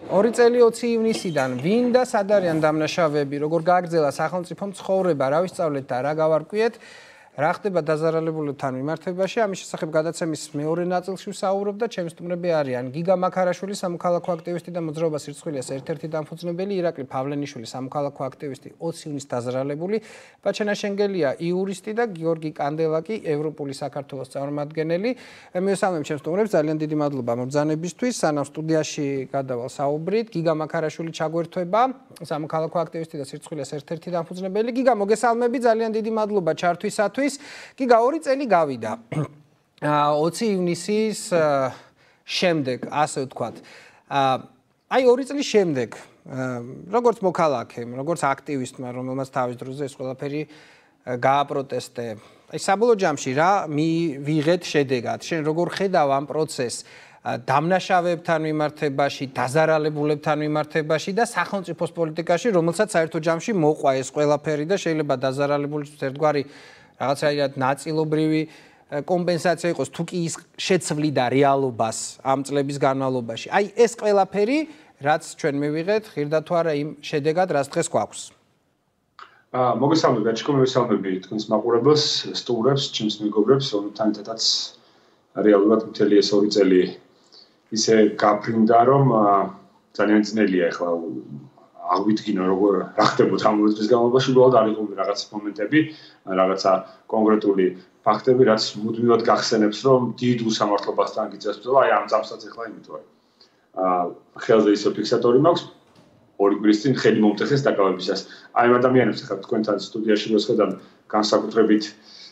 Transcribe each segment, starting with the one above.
2 წელი 20 ივნისიდან ვინ და სად არიან დამნაშავეები, როგორ გააგრძელა სახელმწიფომ ცხოვრება, რა ვისწავლეთ და რა გავარკვიეთ, რა ხდება დაზარალებულებთან მიმართებაში, ამის შესახებ გადაცემის მეორე ნაწილში ვსაუბრობ და ჩემი სტუმრები არიან გიგა მაქარაშვილი, სამოქალაქო აქტივისტი და მოძრაობა სირცხვილეს ერთ-ერთი დამფუძნებელი, ირაკლი ფავლენიშვილი, სამოქალაქო აქტივისტი, 20 ივნისს დაზარალებული, ბაჩენა შენგელია, იურისტი და გიორგი კანდელაკი, ევროპული საქართველოს წარმომადგენელი. მივესალმებ ჩემს სტუმრებს, ძალიან დიდი მადლობა მობრძანებისთვის. სანამ სტუდიაში გადავალ საუბრით, გიგა მაქარაშვილი ჩაგვერთვება, სამოქალაქო აქტივისტი და სირცხვილეს ერთ-ერთი დამფუძნებელი. გიგა, მოგესალმები, ძალიან დიდი მადლობა ჩართვისათვის. გიგა 2 წელი გავიდა 20 ივნისის შემდეგ, ასე ვთქვათ. აი 2 წლის შემდეგ, როგორც მოქალაქემ, როგორც აქტივისტმა, რომელმაც თავის დროზე ეს ყველაფერი გააპროტესტე. აი საბოლოო ჯამში რა ვიღეთ შედეგად? შენ როგორ ხედავ ამ პროცესს დამნაშავეებთან მიმართებაში, დაზარალებულებთან მიმართებაში და სახელმწიფოს პოლიტიკაში, რომელსაც საერთო ჯამში მოყვა ეს ყველაფერი და შეიძლება დაზარალებულისთვის ერთგვარი რაღაცა ნაწილობრივი კომპენსაცია იყოს, თუ კი ის შეცვლიდა რეალობას ამ წლების განმავლობაში. აი ეს ყველაფერი, რაც ჩვენ მივიღეთ, ღირდა თუ არა იმ შედეგად, რაც დღეს გვაქვს. მოგესალმებით, გაჩქო მივესალმები თქვენს მაყურებელს, სტუმრებს, ჩემს მეგობრებს, რომელთანაც რეალურად მთელი ეს 2 წელი ისე გაფრინდა, რომ ძალიან ძნელია ახლა აღვიდგინო როგორ რა ხდებოდა ამ 2 წლის განმავლობაში, უბრალოდ არ იყო რაღაც მომენტები, რაღაცა კონკრეტული ფაქტები, რაც მუდმივად გახსენებს, რომ დიდ უსამართლობასთან გიწევს ბრძოლა, აი ამ წამსაც ახლა იმიტომ. ხელზე ისო ფიქსატორი მაქვს, 2 კვირის წინ ხელი მომტეხეს დაკავებისას. აი ამ ადამიანებს ახლა თქვენთან სტუდიაში მოსხედავ განსაკუთრებით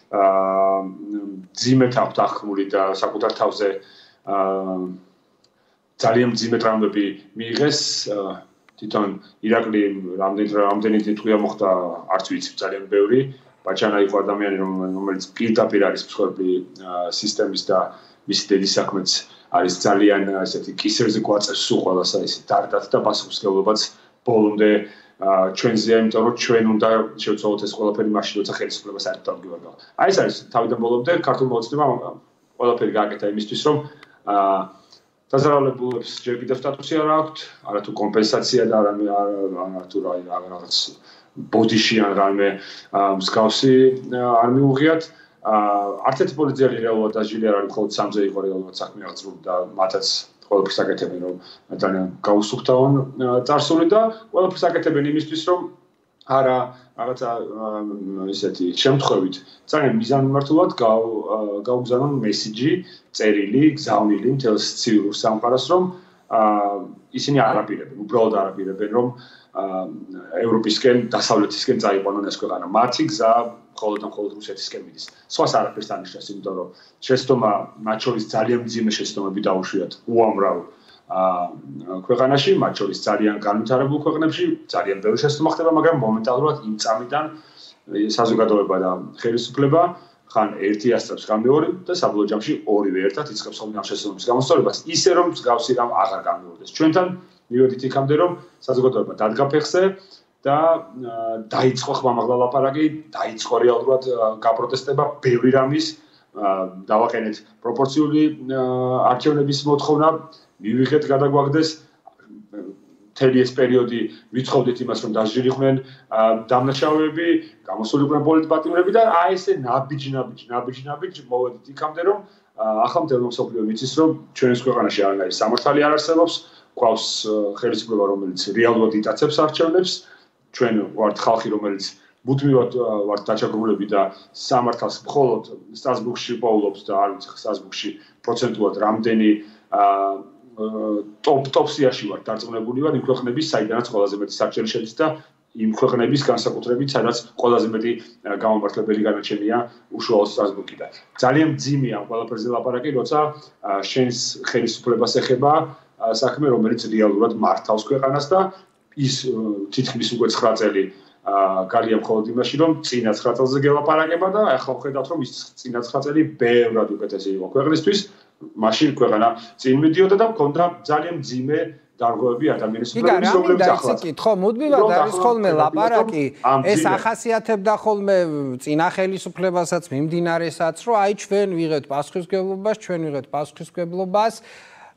ძიმეთ აქვთ ახმული და საკუთარ თავზე ძალიან მძიმე ტრამვები მიიღეს. თვითონ ირაკლი რამდენი თვია მოხდა, არც ვიცი, ძალიან ბევრი. ბაჩანა იყო ადამიანი, რომელიც პირდაპირ არის მსხვერპლი სისტემის და მისი დედის საქმეც არის ძალიან ესეთი კისერზე გვაწევს სულ ყველასა ისე დარდათ და პასუხისმგებლობაც ბოლომდე ჩვენზეა, იმიტომ რომ ჩვენ უნდა შევცვალოთ ეს ყველაფერი მაშინ, როცა ხელისუფლება საერთოდ აღგვიβარგავა. აი ეს არის თავიდან ბოლომდე ქართულ მოცემებმა ყველაფერი გააკეთა იმისთვის, რომ დაზარალებულებს ჯერ კიდევ სტატუსი არ აქვთ, არათუ კომპენსაცია და არათუ რაღაც ბოდიში ან რამე მსგავსი არ მიუღიათ. არც ერთი პოლიციელი რეალურად დაჟილი არ არის, მხოლოდ 3-ზე იყო რეალურად საქმე აღძრული და მათაც ყველაფერს აკეთებენ, რომ ძალიან გაუსუფთავონ წარსული და ყველაფერს აკეთებენ იმისთვის, რომ არა რაღაცა ისეთი შემთხვევით ძალიან მიზანმიმართულად გაუგზავნონ მესიჯი, წერილი, გზავნილი მთელს ცივილურ სამყაროს, რომ ისინი არ აპირებენ, უბრალოდ არ აპირებენ, რომ ევროპისკენ, დასავლეთისკენ წაიყვანონ ეს ქვეყანა. მათი გზა მხოლოდ და მხოლოდ რუსეთისკენ მიდის. სხვას არაფერს ანიშნავს, იმიტომ რომ შეცდომა, მათ შორის ძალიან მძიმე შეცდომები დაუშვიათ უამრავ ქვეყანაში, მათ შორის ძალიან განვითარებულ ქვეყნებში, ძალიან ბევრი შეცდომა ხდება, მაგრამ მომენტალურად იმ წამიდან საზოგადოება და ხელისუფლება ხან ერთი ასწრებს, ხან მეორე და საბოლოო ჯამში ორივე ერთად იწყებს ხოლმე ამ შეცდომების გამოსწორებას, ისე რომ მსგავსი რამ აღარ გამოვიდეს. ჩვენთან მივედით იქამდე, რომ საზოგადოება დადგა ფეხზე და დაიწყო ხმამაღლა ლაპარაკი, დაიწყო რეალურად გაპროტესტება ბევრი რამის, დავაყენეთ პროპორციული არჩევნების მოთხოვნა, მივიღეთ გადაგვაგდეს მთელი ეს პერიოდი ვიცხოვდით იმას, რომ დაჟილიყვნენ დამნაშავეები, გამოსულიყვნენ პოლიტპატიმრები და აი ესე ნაბიჯ მოვედით იქამდე, რომ ახლა მთელ მსოფლიო ვიცის, რომ ჩვენს ქვეყანაში არანაირი სამართალი არ არსებობს, გვყავს ხელისუფლება, რომელიც რეალურად იტაცებს არჩევნებს, ჩვენ ვართ ხალხი, რომელიც მუდმივად ვართ დაჩაგრულები და სამართალს მხოლოდ სტრასბურგში პოულობს და არ ვიცი სტრასბურგში პროცენტულად რამდენი ტოპ-სიაში ვართ დარწმუნებული ვარ იმ ქვეყნების, საიდანაც ყველაზე მეტი საჭირო შედის და იმ ქვეყნების განსაკუთრებით, სადაც ყველაზე მეტი გამომართლებელი განაჩენია უშუალოდ სტრასბურგიდან. ძალიან მძიმეა ამ ყველაფერზე ლაპარაკი, როცა შენს ხელისუფლებას ეხება საქმე, რომელიც რეალურად მართავს ქვეყანას და ის თითქმის უკვე 9 წელი გარია მხოლოდ იმაში, რომ წინა 9 წელზე გელაპარაკება და ახლა ვხედავთ, რომ ის წინა 9 წელი ბევრად უკეთესი იყო ქვეყნისთვის, მაშინ ქვეყანა წინ მიდიოდა და მქონდა ძალიან მძიმე დარღვევები ადამიანის უფლებების, რომლებიც ახლა ხო, მუდმივად არის ხოლმე ლაპარაკი, ეს ახასიათებდა ხოლმე წინა ხელისუფლებასაც, მიმდინარესაც, რომ აი ჩვენ ვიღეთ პასუხისმგებლობას,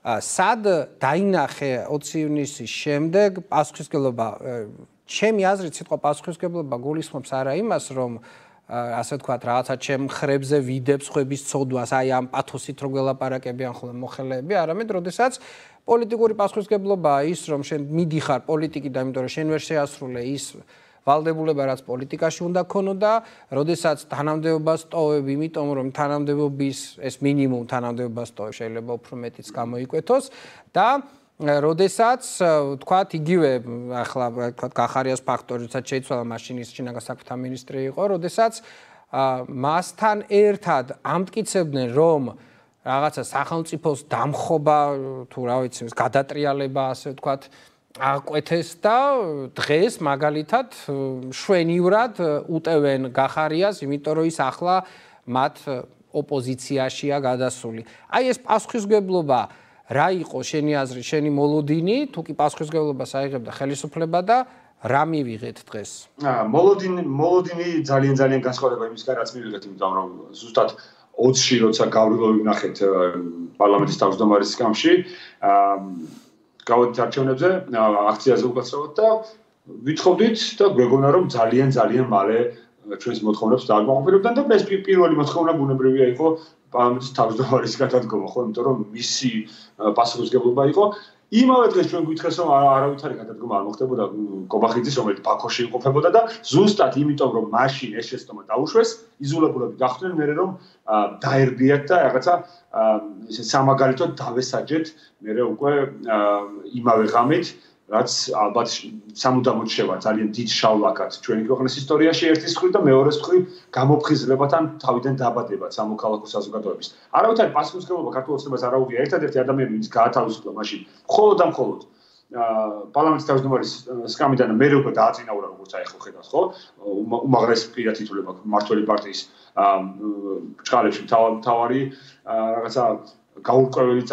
სად დაინახე 20 ივნისის შემდეგ პასუხისმგებლობა ჩემი აზრით სიტყვა პასუხისმგებლობა გულისხმობს არა იმას რომ ასე ვთქვათ რაღაცა ჩემ ხრებზე ვიდებს ხვების ცოდვას აი ამ პათოსით რო გველაპარაკებიან ხოლმე მოხელეები არამედ როდესაც პოლიტიკური პასუხისმგებლობაა ის რომ შენ მიდიხარ პოლიტიკიდან იმიტომ რომ შენ ვერ შეასრულე ის ვალდებულება რაც პოლიტიკაში უნდა ქონოდა, როდესაც თანამდებობას ტოვებ, იმიტომ რომ თანამდებობის ეს მინიმუმ თანამდებობას ტოვებ, შეიძლება უფრო მეტიც გამოიკვეთოს და როდესაც თქვათ იგივე ახლა თქვათ გახარიას ფაქტორი, რაც შეიცვალა მაშინ ის შინაგან საქმეთა მინისტრი იყო, როდესაც მასთან ერთად ამტკიცებდნენ რომ რაღაცა სახელმწიფოს დამხობა თუ რა ვიცი, გადატრიალება ასე ვთქვათ აკვეთეს და დღეს მაგალითად შვენივრად უტევენ გახარიას, იმიტომ რომ ის ახლა მათ ოპოზიციაშია გადასული. აი ეს პასუხისმგებლობა რა იყო შენი აზრი, შენი მოლოდინი, თუ კი პასუხისმგებლობას აიღებდა ხელისუფლება და რა მივიღეთ დღეს? მოლოდინი ძალიან განსხვავდება იმისგან, რაც მივიღეთ, იმიტომ რომ ზუსტად 20-ში როცა გავრილოვი ვნახეთ პარლამენტის თავმჯდომარის სკამში, გავედით არჩევნებზე, აქციაზე უკაცრავად და ვითხოვდით და გვეგონა რომ ძალიან მალე ჩვენს მოთხოვნებს დააკმაყოფილებდნენ და ეს პირველი მოთხოვნა ბუნებრივია იყო პარლამენტის თავმჯდომარის გადადგომა, ხო, იმიტომ რომ მისი პასუხისმგებლობა იყო. იმავე დღეს ჩვენ გვითხრეს რომ არავითარი გადადგომა არ მოხდებოდა კობახიძის, რომელიც ბაქოში იმყოფებოდა და ზუსტად იმიტომ რომ მაშინ ეს შეცდომა დაუშვეს, იზოლებულები გახდნენ მერე რომ დაერბიათ და რაღაცა ისე სამაგალითოდ დავესაჯეთ მერე უკვე იმავე ღამით რაც ალბათ სამუდამოდ შევა ძალიან დიდ შავლაკად ჩვენი ქვეყნის ისტორიაში ერთის მხრივ და მეორეს მხრივ გამოფხიზლებათან თავიდან დაბადებად სამოქალაქო საზოგადოების. არავითარი პასუხისმგებლობა ქართულ ოცნებას არ აუღია ერთადერთი ადამიანი ვინც გაათავისუფლა მაშინ მხოლოდ და მხოლოდ პარლამენტის თავმჯდომარის სკამიდან და მერე უკვე დააწინაურა როგორც აი ხო ხედავს ხო უმაღლეს პირად ითვლება მმართველი პარტიის ბრჭყალებში მთავარი რაღაცა გაურკვეველი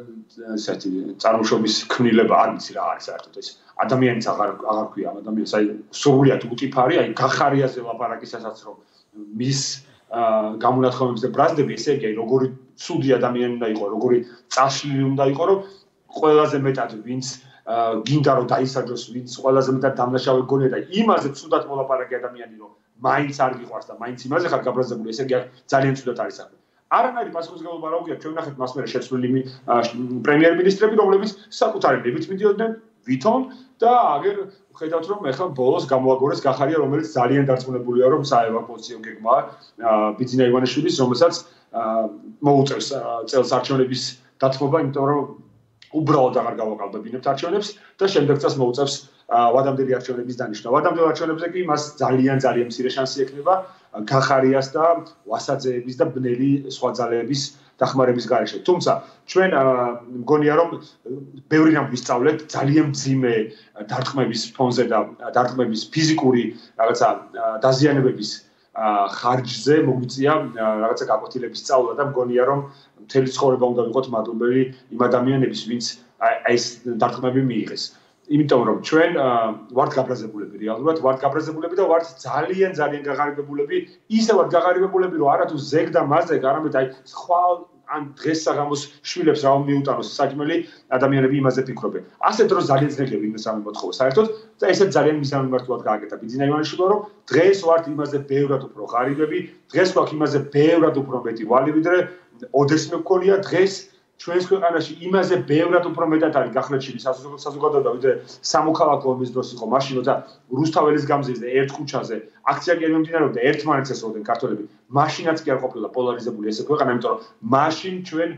წარმოშობის ქმნილება არ ვიცი რა არის საერთოდ ეს ადამიანიც აღარ ქვია ამ ადამიანს აი სრულიად უტიფარი აი გახარიაზე ლაპარაკისასაც რომ მის გამონათქვამებს და ბრაზდები ესე იგი როგორი ცუდი ადამიანი უნდა იყო როგორი წაშლილი უნდა იყო რომ ყველაზე მეტად ვინც გინდა რომ დაისაჯოს ვინც ყველაზე მეტად დამნაშავე გონია და იმაზე ცუდად მოლაპარაკე ადამიანი რომ მაინც არ გიყვარს და მაინც იმაზე ხარ გაბრაზებული ესე იგი ძალიან ცუდად არის საქმე არანაირი პასუხისმგებლობა რა უგია ჩვენ ვნახეთ მას მერე შეცვლილი პრემიერ-მინისტრები რომლებიც საკუთარი ნებით მიდიოდნენ ვითომ და აგერ ხედავთ რომ ეხლა ბოლოს გამოაგორეს გახარია რომელიც ძალიან დარწმუნებულია რომ საევაკუაციო გეგმა ბიძინა ივანიშვილის რომელსაც მოუწევს წელს არჩევნების დათმობა იმიტომ რომ უბრალოდ აღარ გავაყალბებინებთ არჩევნებს და შემდეგ წელს მოუწევს ვადამდელი არჩევნების დანიშნა. ვადამდელ არჩევნებზე კი მას ძალიან მცირე შანსი ექნება გახარიას და ვასაძეების და ბნელი სხვა ძალების დახმარების გარეშე. თუმცა ჩვენ მგონია რომ ბევრი რამ ვისწავლეთ ძალიან მძიმე დარტყმების ფონზე და დარტყმების ფიზიკური რაღაცა დაზიანებების ხარჯზე მოგვიწია რაღაცა გაკვეთილების სწავლა და მგონია რომ მთელი ცხოვრება უნდა ვიყოთ მადლობელი იმ ადამიანების ვინც ეს დარტყმები მიიღეს. იმიტომ რომ ჩვენ ვართ გაბრაზებულები რეალურად ვართ გაბრაზებულები და ვართ ძალიან გაღარიბებულები ისე ვართ გაღარიბებულები რომ არათუ ზეგ და მაზეგ არამედ აი სხვა ან დღეს საღამოს შვილებს რა მიუტანოს საჭმელი ადამიანები იმაზე ფიქრობენ. ასე დროს ძალიან ძნელია ვინმე სამი მოთხოვა საერთოდ და ესეც ძალიან მისამართულად გააკეთა ბიძინა ივანიშვილმა რომ დღეს ვართ იმაზე ბევრად უფრო ღარიბები, დღეს გვაქვს იმაზე ბევრად უფრო მეტი ვალი ვიდრე ოდესმე გქონია დღეს ჩვენს ქვეყანაში იმაზე ბევრად უფრო მეტად არის გახლეჩილი საზოგადოება ვიდრე სამოქალაქო ომის დროს იყო მაშინ როცა რუსთაველის გამზირზე ერთ ქუჩაზე აქცია კი მიმდინარეობდა ერთმანეთს ესწროდნენ ქართველები მაშინაც კი არ ყოფილა პოლარიზებული ესე ქვეყანა იმიტომ რომ მაშინ ჩვენ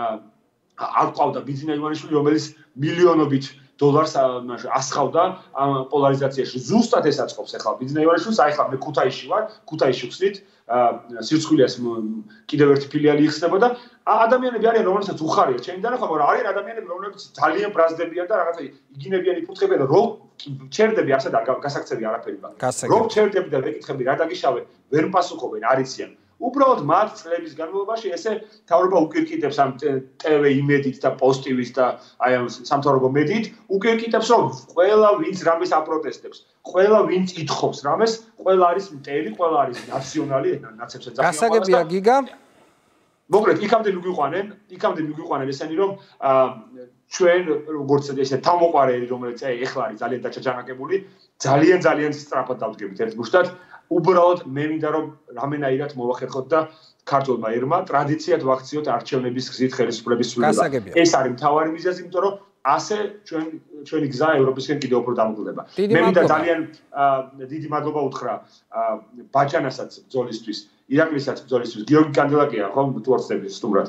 არ ყავდა ბიძინა ივანიშვილი რომელიც მილიონობით დოლარს ასხავდა ამ პოლარიზაციაში ზუსტად ეს აწყობს ახლა ბიძინა ივანიშვილს აი ხა მე ქუთაისში ვარ ქუთაისში ვხსნით სირცხვილიას კიდევ ერთი ფილიალი იხსნება და ადამიანები არიან რომელსაც უხარიათ ჩემი დანახვა მაგრამ არიან ადამიანები რომლებიც ძალიან ბრაზდებიან და რაღაცა იგინებიან იფუძხებიან რომ ჩერდები ასე და გასაქცევი არაფერი მაგ რომ ჩერდები და ვეკითხები რა დაგიშავე ვერ პასუხობენ არიციან უბრალოდ მათ წლების განმავლობაში ესე თავრობა უკირკიტებს ამ TV იმედით და პოსტივის და აი ამ სამთავრობო მედიით უკირკიტებს რომ ყველა ვინც რამეს აპროტესტებს ყველა ვინც ითხოვს რამეს ყველა არის მტერი ყველა არის ნაციონალი ნაცებს ეძახიან გასაგებია გიგა მოკლედ იქამდე მიგვიყვანენ ესენი რომ ჩვენ როგორც ესე თავმოყარელი რომელიც ეხლა არის ძალიან დაჩაჯანაკებული ძალიან სწრაფად დავდგებით ერთ გუშტად უბრალოდ მე მინდა რომ რამენაირად მოვახერხოთ და ქართულმა ერმა ტრადიციად ვაქციოთ არჩევნების გზით ხელისუფლების ცვლილება ეს არის მთავარი მიზეზი იმიტომ რომ ასე ჩვენი გზა ევროპისკენ კიდევ უფრო დამოკლდება მე მინდა ძალიან დიდი მადლობა უთხრა ბაჭანასაც ბრძოლისთვის ირაკლისსაც ბრძოლისთვის გიორგი კანდელაკია ხო თუ არ ვწდები სტუმრად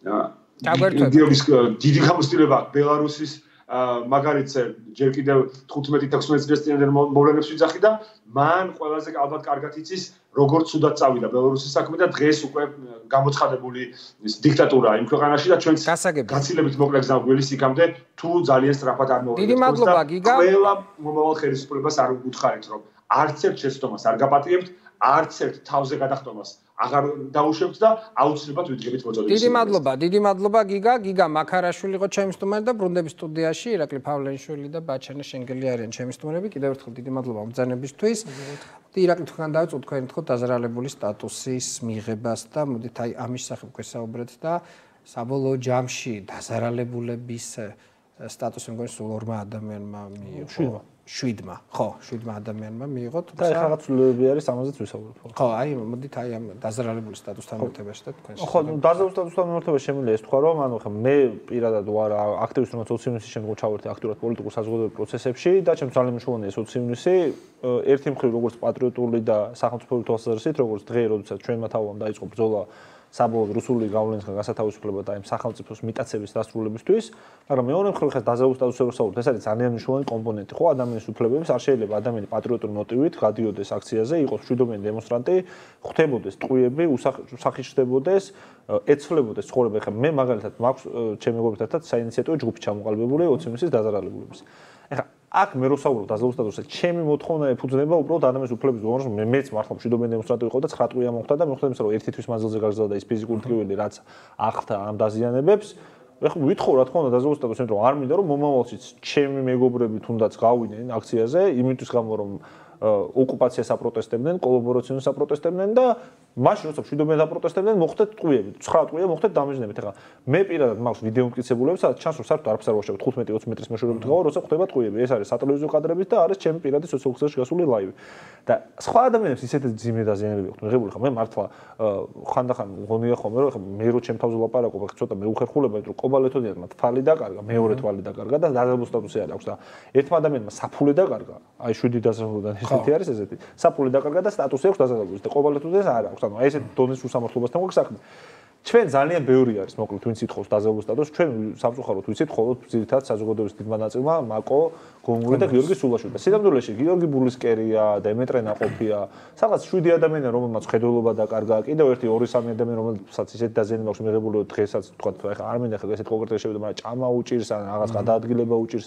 გიორგის დიდი გამოცდილება ბელარუსის მაგალითზე ჯერ კიდევ 15-16 წლის წინანდელ მოვლენებს ვიძახი და მან ყველაზე ალბათ კარგად იცის როგორც ცუდად წავიდა ბელარუსის საქმე და დღეს უკვე გამოცხადებული დიქტატურაა იმ ქვეყანაში და ჩვენც გაცილებით მოკლე გზა გველის იქამდე თუ ძალიან სწრაფად არ მოვიდეთ. დიდი მადლობა გიგა. ყველა მომავალ ხელისუფლებას არ უთხარით რომ არც ერთ შეცდომას არ გაპატიებთ, არც ერთ თავზე გადახტომას აღარ დაუშვებთ და აუცილებლად ვიდგებით მოწოდების. დიდი მადლობა გიგა. გიგა მაქარაშვილი იყო ჩემი სტუმარი და ბრუნდების სტუდიაში ირაკლი ფავლენიშვილი და ბაჩანა შენგელი არიან ჩემი სტუმრები. კიდევ ერთხელ დიდი მადლობა ბრძანებისთვის. ირაკლი თქვენ დავიწყოთ თქვენ თქო დაზარალებული სტატუსის მიღებას და მოდით აი ამის სახებ გვესაუბრეთ და საბოლოო ჯამში დაზარალებულების სტატუსი მგონი სულ 2 ადამიანმა მიიღო. 7-მა, ხო, 7-მა ადამიანმა მიიღო, თუმცა და ეხლა ცვლილებები არის ამაზეც ვისაუბრებთ. ხო, აი, მოდით აი ამ დაზარალებული სტატუსთან მიმართებაში და თქვენ ხო, დაზარალებული სტატუსთან მიმართებაში შემიძლია ეს თქვა, რომ ანუ ხა მე პირადად ვარ აქტივისტი, რომელიც 20 ივნისის შემდგომ ჩავერთე აქტიურად პოლიტიკურ საზოგადოებრივ პროცესებში და ჩემს ძალიან მნიშვნელოვანია ეს 20 ივნისი, ერთი მხრივ როგორც პატრიოტული და სახელმწიფოური თვალსაზრისით, როგორც დღე, როდესაც ჩვენმა თავამ დაიწყო ბრძოლა საბოლოოდ რუსული გავლენისგან გასათავისუფლებლად და იმ სახელმწიფოს მიტაცების დასრულებისთვის, მაგრამ მეორე მხრივ ხეს დაზარალებული სტატუსზე ვსაუბრობთ, ეს არის ძალიან მნიშვნელოვანი კომპონენტი, ხო, ადამიანის უფლებების, არ შეიძლება ადამიანი პატრიოტული მოტივით გადიოდეს აქციაზე, იყოს მშვიდობიანი დემონსტრანტი, ხვდებოდეს ტყუიები, უსახიშდებოდეს, ეცვლებოდეს ცხოვრება. ეხლა მე მაგალითად მაქვს ჩემი მეგობრებთან ერთად საინიციატივო ჯგუფი ჩამოყალიბებული 20 ივნისის დაზარალებულების. ეხლა აქ მე რო ვსაუბრობ დაზარალებული სტატუსზე, ჩემი მოთხოვნა ეფუძნება უბრალოდ ადამიანის უფლების ზონას, მეც მართლა მშვიდობიანი დემონსტრანტი ვიყო და 9 ტყუია მოხდა და მე ხვდები რომ ერთი თვის მანძილზე გაგზავნა და ის ფიზიკური ტყუილი რაც აღხდა ამ დაზიანებებს. ეხლა ვითხოვ რა თქმა უნდა დაზარალებული სტატუსი, იმიტომ რომ არ მინდა რომ მომავალშიც ჩემი მეგობრები თუნდაც გავიდნენ აქციაზე, იმისთვის გამო რომ ოკუპაციას აპროტესტებდნენ, კოლაბორაციას აპროტესტებდნენ და მაშინ როცა მშვიდობიანად აპროტესტებდნენ, მოხდეთ ტყუიები. 9 ტყუია მოხდეთ დამეჯნებით. ეხლა მე პირადად მაქვს ვიდეო მტკიცებულები, სადაც ჩანს რომ საერთოდ არაფერს არ ვაშავებ 15-20 მეტრის მეშვეობით გავარ, როცა ხდება ტყუიები. ეს არის სატელევიზიო კადრებით და არის ჩემი პირადი სოციალურ ქსელში გასული ლაივი. და სხვა ადამიანებს ისეთი ძიმე დაზიანებები აქვს მიღებული. ხა მე მართლა ხანდახან მგონია ხოლმე რომ ხა მე რო ჩემ თავზე ლაპარაკობ, ხა ცოტა მეუხერხულება, იმიტომ რომ კობალეთოდიანმა თვალი დაკარგა, მეორე თვალი დაკარგა და დაზარალებული სტატუსი არ აქვს და ერთმა ადამიანმა საფულე დაკარგა. აი 7 დაზარალებულიდან ესეთი არის ესეთი. საფულე დაკარგა და სტატუსი აქვს დაზარალებული და კობალეთოდიანს არ აქვს. ანუ აი ესეთ დონის უსამართლობასთან გვაქვს საქმე. ჩვენ ძალიან ბევრი არის მოკლედ ვინც ითხოვს დაზარალებული სტატუსს, ჩვენ სამწუხაროდ ვიცით მხოლოდ ძირითადად საზოგადოების დიდმა ნაწილმა, მაკო, გომური და გიორგი სულაშვილი. და სინამდვილეში გიორგი ბულისკერია, დემეტრე ნაყოფია, სადღაც 7 ადამიანი რომელმაც ხედველობა დაკარგა, კიდევ 1-2-3 ადამიანი რომელსაც ისეთი დაზიანება აქვს მიღებული დღესაც თქვა, ეხლა არ მინდა ხა ესეთ კონკრეტულად შევიდე, მაგრამ ჭამა უჭირს ან რაღაც გადაადგილება უჭირს.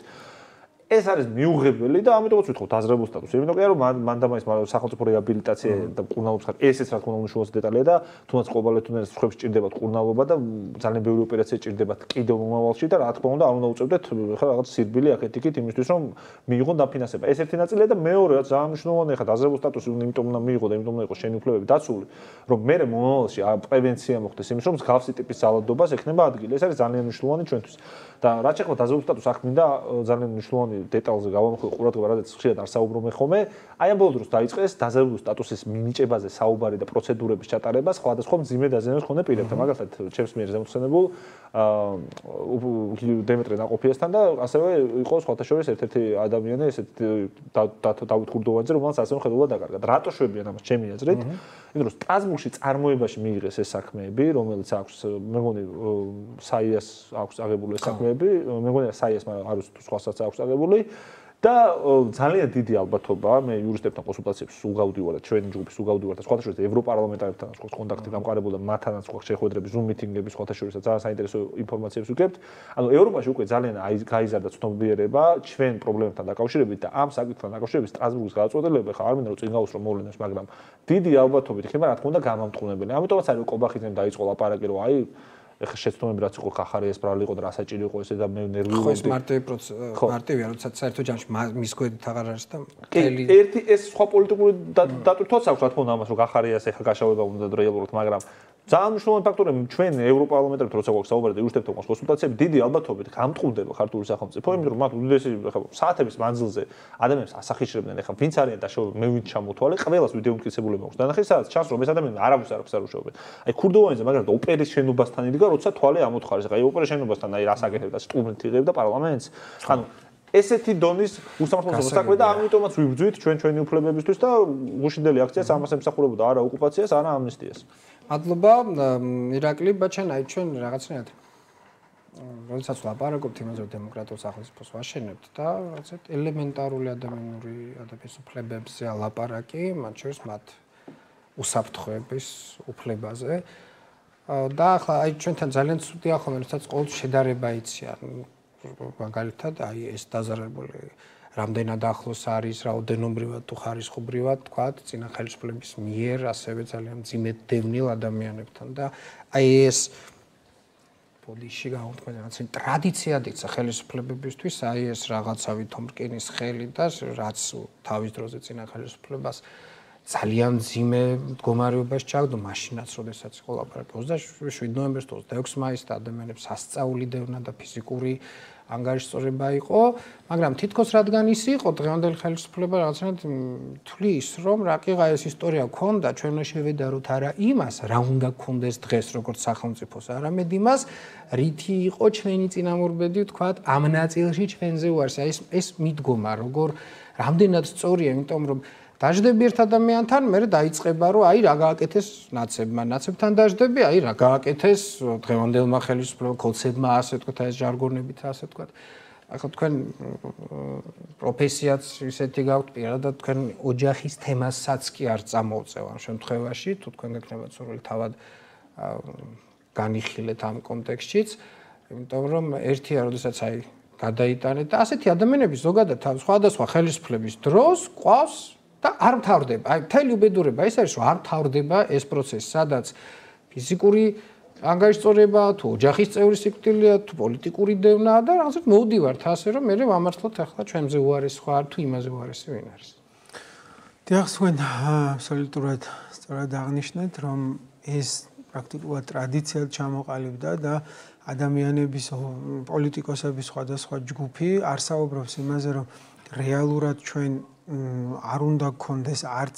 ეს არის მიუღებელი და ამიტომაც ვთქვით დაზარალებული სტატუსი. იმიტომ კი არა რომ მანდამაის სახელმწიფო რეაბილიტაცია და ყურნალობის ხარ ესეც რა თქმა უნდა მნიშვნელოვანი დეტალია და თუნდაც კობალეთუნელის ხუებს ჭირდებათ ყურნალობა და ძალიან ბევრი ოპერაცია ჭირდებათ კიდევ მომავალში და რა თქმა უნდა არ უნდა უწევდეთ ხა რაღაც სირბილი აქეთ-იქით იმისთვის რომ მიიღონ დაფინანსება. ეს ერთი ნაწილია და მეორე რაც ძალიან მნიშვნელოვანია ხა დაზარალებული სტატუსი იმიტომ უნდა მიიღო და იმიტომ უნდა იყოს შენი უფლებები დაცული რომ მე მომავალში პრევენცია მოხდეს იმის რომ მსგავსი ტიპის ძალადობას ექნება ადგილი. ეს არის ძალიან მნიშვნელოვანი ჩვენთვის. და რაც შეეხება დაზარალებული სტატუსს აქ მინდა ძალიან მნიშვნელოვანი დეტალზე გავამხვილო ყურადღება, რადგან ხშირად არ საუბრობ ხოლმე. აი ამ ბოლო დროს დაიწყეს დაზარალებული სტატუსის მინიჭებაზე საუბარი და პროცედურების ჩატარება სხვადასხვა მძიმე დაზიანებას მქონე პირებთან. მაგალითად, ჩემს მიერ ზემოხსენებულ დემეტრე ნაყოფიასთან და ასევე იყო სხვათა შორის ერთ-ერთი ადამიანი, ესეთ დავით ხურდოვანიძე, რომელსაც ასევე ხედველობა დაკარგა. რატო შვებიან ამას ჩემი აზრით? იმიტომ რომ სტრასბურგში წარმოებაში მიიღეს ეს საქმეები, რომელიც აქვს, მე მგონი საიას აქვს აღებული ეს საქმეები, მე მგონი საიას, მაგრამ არ ვიცი თუ სხვასაც აქვს აღებული. და ძალიან დიდი ალბათობაა მე იურისტებთან კონსულტაციებში სულ გავდივარ და ჩვენი ჯგუფი სულ გავდივარ და სხვათა შორის ევროპარლამენტარებთან გვაქვს კონტაქტი გამყარებული და მათთანაც გვაქვს შეხვედრები, Zoom მიტინგები სხვათა შორის და ძალიან საინტერესო ინფორმაციებს ვიგებთ. ანუ ევროპაში უკვე ძალიან გაიზარდა ცნობიერება ჩვენ პრობლემებთან დაკავშირებით და ამ საკითხთან დაკავშირებით სტრასბურგის გადაწყვეტილება ხა არ მინდა რომ წინ გავუსრო მოვლენებს, მაგრამ დიდი ალბათობით იქნება რა თქმა უნდა გამამტყუნებელი. ამიტომაც არის კობახიძემ დაიწყო ლაპარაკი რომ აი ეხლა შეცდომები რაც იყო ხახარიას ბრალი იყო და რა საჭირო იყო ესე და მე ნერვიულობდი. ხო ეს მარტივია, როცა საერთო ჯამში მის გვერდით აღარ არის და მთელი ერთი ეს სხვა პოლიტიკური დატვირთვაც აქვს რა თქმა უნდა ამას რომ ხახარიას ეხლა გაშავება უნდა რეალურად, მაგრამ ძალიან მნიშვნელოვანი ფაქტორია ჩვენ ევროპარლამენტარებთან როცა გვაქვს საუბარი და იურსტებთან გვაქვს კონსულტაციები დიდი ალბათობით გამტყუდება ქართული სახელმწიფო, იმიტომ რომ მათ უდიდესი საათების მანძილზე ადამიანებს ასახიშრებდნენ ეხლა ვინც არიან დაშავებული, მე ვინც ჩამოთვალე, ყველას ვიდეო უმტკიცებულება აქვს. დანახე სადაც ჩანს რომ ეს ადამიანები არავის არ უშავებენ. აი ქურდოვანიზე მაგრამ ოპერის შენობასთან იდგა, როცა თვალე ამოთხარეს. აი ოპერის შენობასთან აი რას აკეთებდა, სტუმრით იღებდა პარლამენტს. ანუ ესეთი დონის უსამართლობო საქმე და ამიტომაც ვიბრძვით ჩვენი უფლებებისთვის და გუშინდელი აქციას ამას ემსახურებოდა არა ოკუპაციას, არა ამნისტიას. მადლობა ირაკლი ბაჩან, აი ჩვენ რაღაცნაირად როდესაც ვლაპარაკობთ იმაზე რომ დემოკრატიულ სახელმწიფოს ვაშენებთ და რაღაცა ელემენტარული ადამიანური უფლებებზე ლაპარაკი, მათ შორის მათ უსაფრთხოების უფლებაზე და ახლა აი ჩვენთან ძალიან ცუდია ხოლმე როდესაც ყოველთვის შედარება იციან მაგალითად აი ეს დაზარალებული რამდენად ახლოს არის, რაოდენობრივად თუ ხარისხობრივად, თქვათ, წინა ხელისუფლების მიერ ასევე ძალიან მძიმედ დევნილ ადამიანებთან და აი ეს ბოდიში გაუთქმენ რაღაც ტრადიციად იქცა ხელისუფლებებისთვის, აი ეს რაღაცა ვითომ რკინის ხელი და რაც თავის დროზე წინა ხელისუფლებას ძალიან მძიმე მდგომარეობაში ჩაგდო, მაშინაც როდესაც იყო ლაპარაკი 27 ნოემბერს თუ 26 მაისს და ადამიანებს ასწაული დევნა და ფიზიკური ანგარიშწორება იყო, მაგრამ თითქოს რადგან ის იყო დღევანდელი ხელისუფლება რაღაცნაირად თვლის, რომ რაკიღა ეს ისტორია ქონდა, ჩვენ უნდა შევედაროთ არა იმას, რა უნდა ქონდეს დღეს როგორც სახელმწიფოს, არამედ იმას, რითი იყო ჩვენი წინამორბედი, თქვათ, ამ ნაწილში ჩვენზე უარს. აი ეს მიდგომა, როგორ რამდენად სწორია, იმიტომ რომ დაждები ერთ ადამიანთან, მე დაიწყება რომ აი რა გააკეთეს ნაცებმა, ნაცებთან დაждები, აი რა გააკეთეს დღევანდელმა ხელისუფლებამ, კოლცებმა, ასე თქვა, ეს ჟარგონებით ასე თქვა. ახლა თქვენ პროფესიაც ისეთი გაქვთ, პირადად თქვენ ოჯახის თემასაც კი არ წამოუწევ ამ შემთხვევაში, თუ თქვენ გეკნებათ სურვილი თავად განიხილეთ ამ კონტექსტშიც, იმიტომ რომ ერთია, როდესაც აი გადაიტანეთ და ასეთი ადამიანები ზოგადად სხვადასხვა ხელისუფლების დროს ყავს და არ მთავრდება. აი მთელი უბედურება ის არის, რომ არ მთავრდება ეს პროცესი, სადაც ფიზიკური ანგარიშწორება, თუ ოჯახის წევრის სიკვდილია, თუ პოლიტიკური დევნაა და რაღაცა მოვდივართ ასე, რომ მე ვამართლოთ ახლა ჩვენზე უარესი ხო არ თუ იმაზე უარესი ვინ არის. დიახ, თქვენ აბსოლუტურად სწორად აღნიშნეთ, რომ ეს პრაქტიკულად ტრადიციად ჩამოყალიბდა და ადამიანების პოლიტიკოსების სხვადასხვა ჯგუფი არსაუბრობს იმაზე, რომ რეალურად ჩვენ არ უნდა გქონდეს არც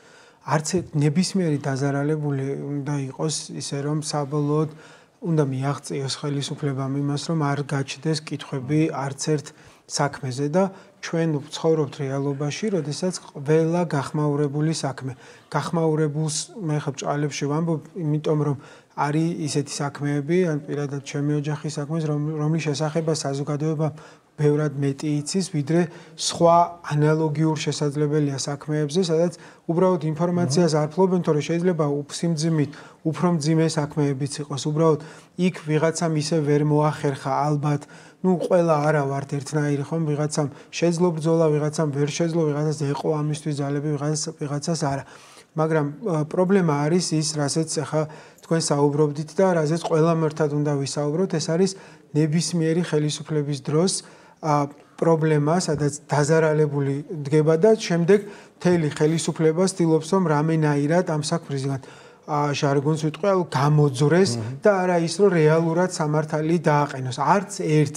ერთ ნებისმიერი დაზარალებული უნდა იყოს ისე რომ საბოლოოდ უნდა მიაღწიოს ხელისუფლებამ იმას რომ არ გაჩნდეს კითხვები არც ერთ საქმეზე და ჩვენ ვცხოვრობთ რეალობაში, როდესაც ყველა გახმაურებული საქმე. გახმაურებულს მე ხა ბჭყალებში ვამბობ, იმიტომ რომ არის ისეთი საქმეები, ან პირადად ჩემი ოჯახის საქმეს, რომლის შესახება საზოგადოება ბევრად მეტი იცის, ვიდრე სხვა ანალოგიურ შესაძლებელია საქმეებზე, სადაც უბრალოდ ინფორმაციას არ ფლობენ, თორე შეიძლება უფსიმძიმით, უფრო მძიმე საქმეებიც იყოს. უბრალოდ იქ ვიღაცამ ისე ვერ მოახერხა ალბათ, ყველა არა ვართ ერთნაირი ხომ, ვიღაცამ შეძლო ბრძოლა, ვიღაცამ ვერ შეძლო, ვიღაცას ეყო ამისთვის ძალები, ვიღაცას არა. მაგრამ პრობლემა არის ის, რასაც ახლა თქვენ საუბრობდით და რაზეც ყველამ ერთად უნდა ვისაუბროთ, ეს არის ნებისმიერი ხელისუფლების დროს პრობლემა, სადაც დაზარალებული დგება და შემდეგ მთელი ხელისუფლება ცდილობს, რომ რამენაირად ამ საქმისგან ჟარგონს ვიტყვი, გამოძვრეს და არა ის, რომ რეალურად სამართალი დააყენოს. არც ერთ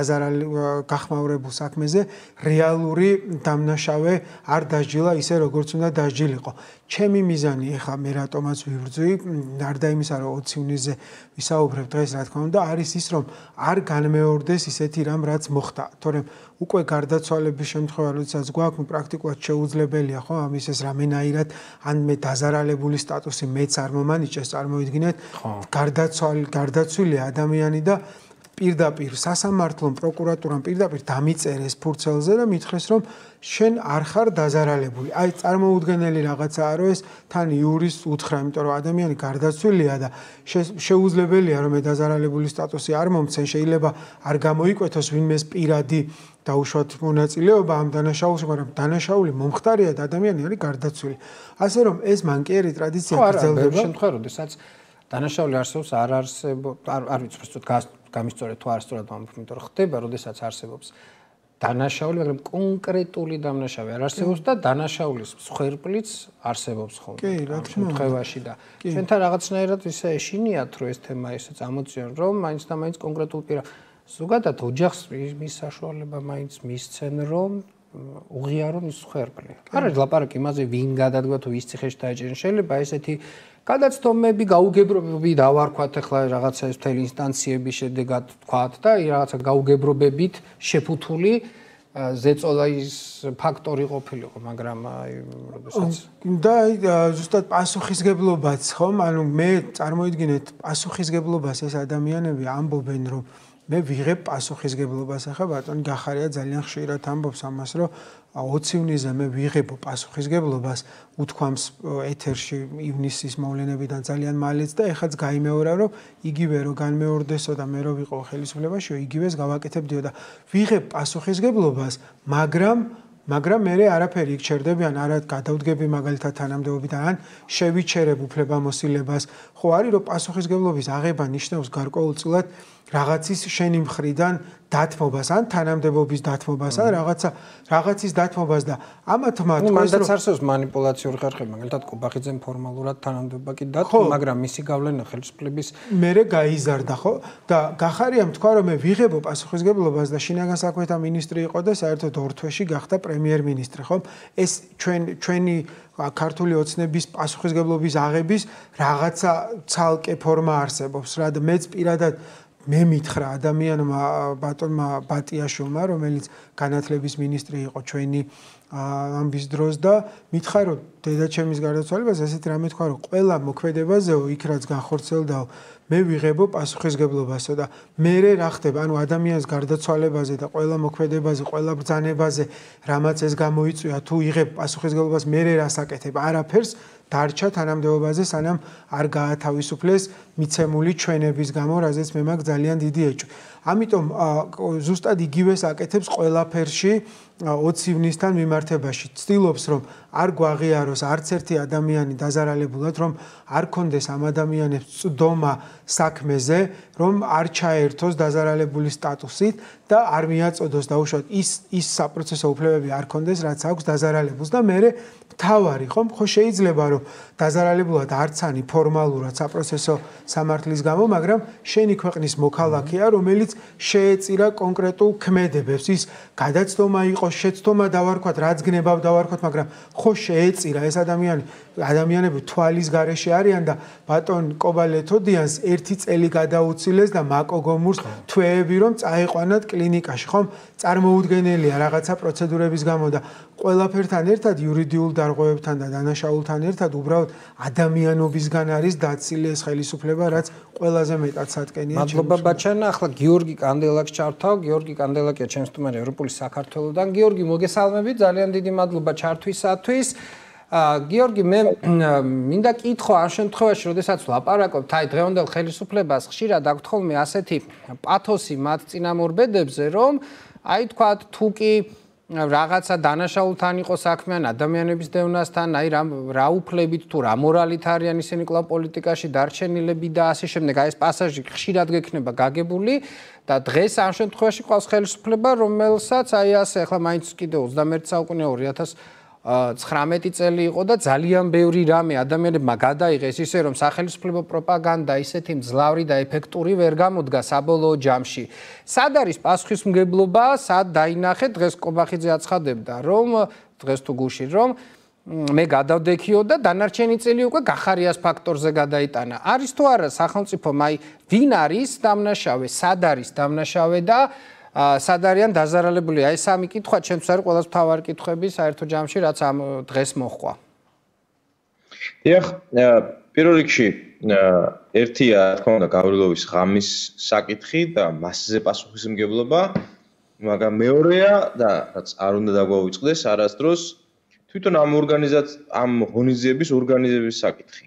გახმაურებულ საქმეზე რეალური დამნაშავე არ დასჯილა ისე, როგორც უნდა დასჯილიყო. ჩემი მიზანი ეხლა მე რატომაც ვიბრძვი, გარდა იმისა, რომ 20 ივნისზე ვისაუბრებ დღეს, რა თქმა უნდა, არის ის, რომ არ განმეორდეს ისეთი რამ, რაც მოხდა. თორემ უკვე გარდაცვალების შემთხვევა, როდესაც გვაქვს, პრაქტიკულად შეუძლებელია, ხო, ამის ეს რამენაირად, ან მე დაზარალებული სტატუსი მეც არ მომანიჭეს, წარმოიდგინეთ, გარდაცვლილი ადამიანი და პირდაპირ სასამართლომ პროკურატურამ პირდაპირ დამიწერეს ფურცელზე და მითხრეს რომ შენ არ ხარ დაზარალებული. აი წარმოუდგენელი რაღაცაა რომ ეს თან იურის უთხრა, იმიტომ რომ ადამიანი გარდაცვლილია და შეუძლებელია რომ დაზარალებული სტატუსი არ მომცენ, შეიძლება არ გამოიკვეთოს ვინმეს პირადი დაუშვათ მონაწილეობა ამ დანაშაულში, მაგრამ დანაშაული მომხდარია და ადამიანი არის გარდაცვლილი. ასე რომ ეს მანკიერი ტრადიცია გრძელდება. შემთხვევა, როდესაც დანაშაული არსებობს, არ არსებობს, არ ვიცი, უბრალოდ გამისწორეთ თუ არასწორად ვამბობ, იმიტომ რომ ხდება, როდესაც არსებობს დანაშაული, მაგრამ კონკრეტული დანაშაული არ არსებობს და დანაშაულის მსხვერპლიც არსებობს ხოლმე. კი, რა თქმა უნდა. შემთხვევაში და ჩვენთან რაღაცნაირად ისე ეშინიათ, რომ ეს თემა ისე წამოწიონ, რომ მაინც და მაინც კონკრეტულ ზოგადად ოჯახს მის საშუალება მაინც მისცენ, რომ უღიარონ ის მსხვერპლი. არ არის ლაპარაკი იმაზე, ვინ გადადგა თუ ვის ციხეში დაეჭერენ. შეიძლება ესეთი გადაცდომები, გაუგებრობები დავარქვათ ახლა რაღაცა ეს მთელი ინსტანციების შედეგად თქვათ და რაღაცა გაუგებრობებით შეფუთული ზეწოლის ფაქტორი ყოფილიყო, მაგრამ აი როდესაც და ზუსტად პასუხისგებლობაც ხომ, ანუ მე წარმოიდგინეთ პასუხისგებლობას ეს ადამიანები ამბობენ, რომ მე ვიღებ პასუხისგებლობას, ახლა ბატონი გახარია ძალიან ხშირად ამბობს ამას, რომ 20 ივნისზე მე ვიღებო პასუხისგებლობას, უთქვამს ეთერში ივნისის მოვლენებიდან ძალიან მალეც და ეხაც გაიმეორა, რომ იგივე რო განმეორდესო და მე რო ვიყო ხელისუფლებაში, იგივეს გავაკეთებდიო და ვიღებ პასუხისგებლობას, მაგრამ მე არაფერი იქ ჩერდებიან, არა გადავდგები მაგალითად თანამდებობიდან, ან შევიჩერებ უფლებამოსილებას. ხო არის რომ პასუხისგებლობის აღება ნიშნავს გარკვეულწილად რაღაცის შენი მხრიდან დათმობას, ან თანამდებობის დათმობას, ან რაღაცის დათმობას და ამათ მანდაც არსებობს манипуляციური ხერხები, მაგალითად კობახიძემ ფორმალურად თანამდებობა კი დათმო, მაგრამ მისი გავლენა ხელისუფლების მერე გაიზარდა, ხო? და გახარიამ თქვა რომ მე ვიღებო პასუხისგებლობას და შინაგან საქმეთა მინისტრი იყო და საერთოდ ორ თვეში გახდა პრემიერ-მინისტრი, ხო? ეს ჩვენი ქართული ოცნების პასუხისგებლობის აღების რაღაცა ცალკე ფორმა არსებობს, რა და მეც პირადად მე მითხრა ადამიანმა ბატონმა ბატიაშვილმა, რომელიც განათლების მინისტრი იყო ჩვენი ამბის დროს და მითხრა რომ დედაჩემის გარდაცვალებას ესეთი რამე თქვა რომ ყველა მოქმედებაზეო იქ რაც განხორციელდაო მე ვიღებო პასუხისგებლობასო და მე რა ხდება ანუ ადამიანის გარდაცვალებაზე და ყველა მოქმედებაზე, ყველა ბრძანებაზე რამაც ეს გამოიწვია თუ იღებ პასუხისგებლობას მე რას აკეთებ არაფერს დარჩა თანამდებობაზე სანამ არ გაათავისუფლეს მიცემული ჩვენების გამო, რაზეც მე მაგ ძალიან დიდი ეჭვი. ამიტომ ზუსტად იგივეს აკეთებს ყველაფერში 20 ივნისთან მიმართებაში. ცდილობს რომ არ გვაღიაროს არც ერთი ადამიანი დაზარალებულად, რომ არ კონდეს ამ ადამიანებს წდომა საქმეზე, რომ არ ჩაერთოს დაზარალებული სტატუსით და არ მიაწოდოს დაუშვათ ის საპროცესო უფლებები არ კონდეს, რაც აქვს დაზარალებულს და მე თავარი ხომ ხო შეიძლება რომ დაზარალებულად არცანი ფორმალურად საპროცესო სამართლის გამო, მაგრამ შენი ქვეყნის მოქალაქეა, რომელიც შეეწირა კონკრეტულ ქმედებებს. ის გადაცდომა იყო, შეცდომა დავარქვათ, რაც გნებავ დავარქვათ, მაგრამ ხო შეეწირა ეს ადამიანები თვალის გარეშე არიან და ბატონ კობალეთოდიანს 1 წელი გადაუცილეს და მაკოგომურს თვეები რომ წაიყვანათ კლინიკაში, ხომ? წარმოუდგენელია რაღაცა პროცედურების გამო და ყველაფერთან ერთად იურიდიულ დარღვევებთან და დანაშაულთან ერთად უბრალოდ ადამიანობისგან არის დაცილი ეს ხელისუფლება, რაც ყველაზე მეტად სატკენია. მადლობა ბაჩანა, ახლა გიორგი კანდელაკს ჩართავ. გიორგი კანდელაკია ჩემს თქმაზე ევროპული საქართველოდან. გიორგი, მოგესალმებით, ძალიან დიდი მადლობა ჩართვისათვის. გიორგი, მე მინდა კითხო ამ შემთხვევაში, როდესაც ვლაპარაკობთ აი დღევანდელ ხელისუფლებას, ხშირად აქვთ ხოლმე ასეთი პათოსი მათ წინამორბედებზე, რომ აი თქვათ თუ კი რაღაცა დანაშაულთან იყო საქმე ან ადამიანების დევნასთან, აი რა უფლებით თუ რა მორალით არიან ისინი კლავ პოლიტიკაში დარჩენილები და ასე შემდეგ. აი ეს პასაჟი ხშირად გექნება გაგებული და დღეს ამ შემთხვევაში ყავს ხელისუფლება, რომელსაც აი ასე ახლა მაინც კიდევ 21 საუკუნე 2019 წელი იყო და ძალიან ბევრი რამე ადამიანებმა გადაიღეს ისე რომ სახელმწიფო პროპაგანდა ისეთი მძლავრი და ეფექტური ვერ გამოდგა საბოლოო ჯამში. სად არის პასუხისმგებლობა, სად დაინახეთ? დღეს კობახიძე აცხადებდა, რომ დღეს თუ გუში რომ მე გადავდექიო და დანარჩენი წელი უკვე გახარიას ფაქტორზე გადაიტანა. არის თუ არა სახელმწიფო, აი ვინ არის დამნაშავე, სად არის დამნაშავე და სად არიან დაზარალებული? აი სამი კითხვა ჩემთვის არის ყველაზე მთავარი კითხვები საერთო ჯამში, რაც ამ დღეს მოხდა. დიახ, პირველ რიგში ერთია, რა თქმა უნდა, გავრილოვის ღამის საკითხი და მასზე პასუხისმგებლობა, მაგრამ მეორეა და რაც არ უნდა დაგვაუწყდეს არასდროს თვითონ ამ ღონისძიების ორგანიზების საკითხი.